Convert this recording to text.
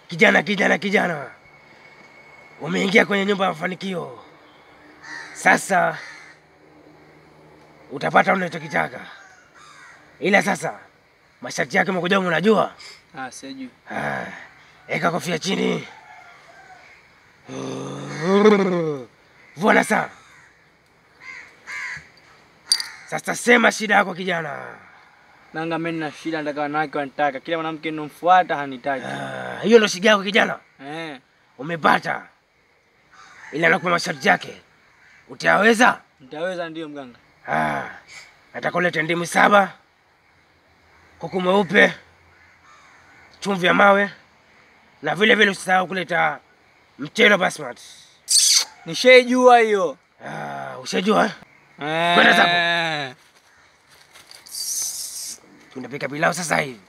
Kijana. Umeingia kwenye nyumba ya mafanikio. Sasa utapata unachokitaka. Ila sasa masharti yake mkojo unajua? Sijui. Eka kofia chini. Vua saa. Sasa sema shida yako kijana. Nanga mimi nina shida, nataka wanawake wanitaka. Kila mwanamke ninomfuata hanitaki. Hiyo ndio shida yako kijana? Umepata. Ila nakupa masharti yake. Utaweza? Nitaweza ndio mganga. Atakuleta ndimu 7, kuku mweupe, chumvi ya mawe, na vile usisahau kuleta mchele basmati. Nishajua hiyo. Ushajua? Kwenda zako. Tunapika pilau sasa hivi.